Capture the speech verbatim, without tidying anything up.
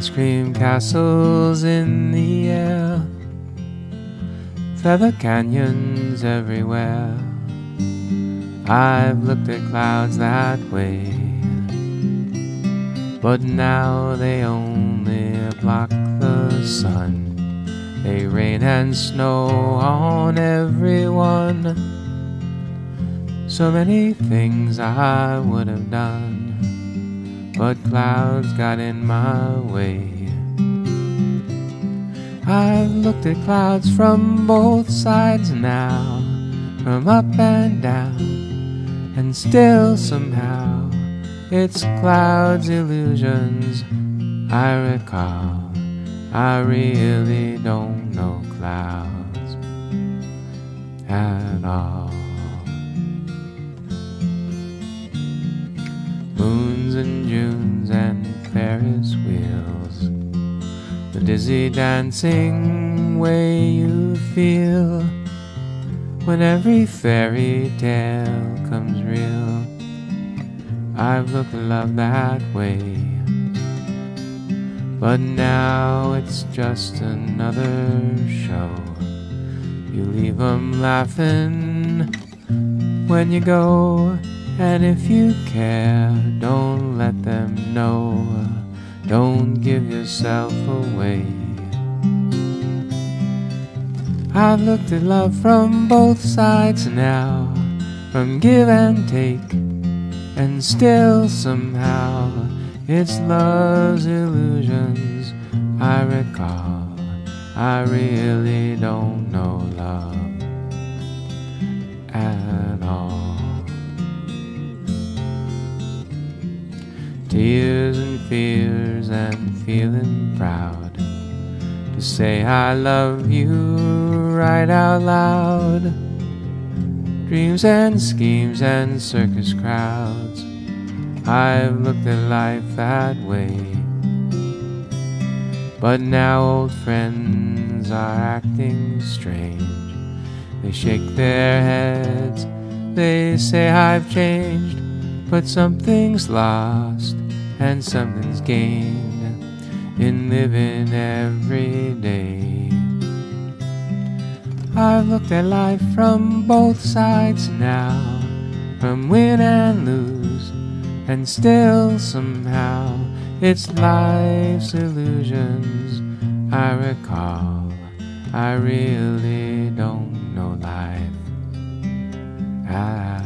ice cream castles in the air, feather canyons everywhere. I've looked at clouds that way, but now they only block the sun. They rain and snow on everyone. So many things I would have done, but clouds got in my way. I've looked at clouds from both sides now, from up and down, and still somehow it's clouds' illusions I recall. I really don't know clouds at all. Moons and Junes and Ferris wheels, the dizzy dancing way you feel when every fairy tale comes real. I've looked at love that way, but now it's just another show. You leave 'em laughing when you go, and if you care, don't let them know. Don't give yourself away. I've looked at love from both sides now, from give and take, and still somehow it's love's illusions I recall. I really don't know love at all. Tears and fears and feeling proud to say I love you right out loud. Dreams and schemes and circus crowds, I've looked at life that way. But now old friends are acting strange. They shake their heads, they say I've changed, but something's lost and something's gained in living every day. I've looked at life from both sides now, from win and lose, and still somehow it's life's illusions I recall. I really don't know life at